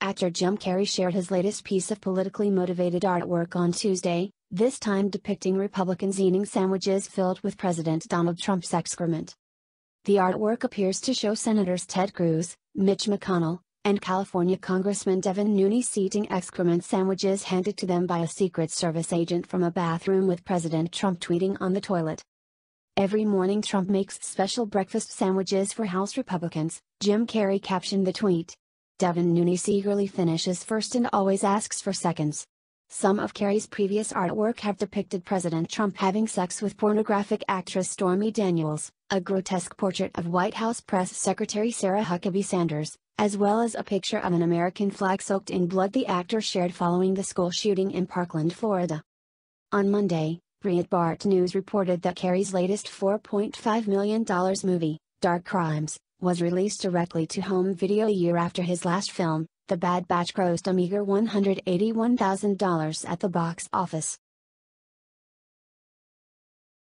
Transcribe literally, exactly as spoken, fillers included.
Actor Jim Carrey shared his latest piece of politically motivated artwork on Tuesday, this time depicting Republicans eating sandwiches filled with President Donald Trump's excrement. The artwork appears to show Senators Ted Cruz, Mitch McConnell, and California Congressman Devin Nunes eating excrement sandwiches handed to them by a Secret Service agent from a bathroom, with President Trump tweeting on the toilet. "Every morning Trump makes special breakfast sandwiches for House Republicans," Jim Carrey captioned the tweet. Devin Nunes eagerly finishes first and always asks for seconds. Some of Carrey's previous artwork have depicted President Trump having sex with pornographic actress Stormy Daniels, a grotesque portrait of White House Press Secretary Sarah Huckabee Sanders, as well as a picture of an American flag soaked in blood the actor shared following the school shooting in Parkland, Florida. On Monday, Breitbart News reported that Carrey's latest four point five million dollar movie, Dark Crimes, was released directly to home video a year after his last film, The Bad Batch, grossed a meager one hundred eighty-one thousand dollars at the box office.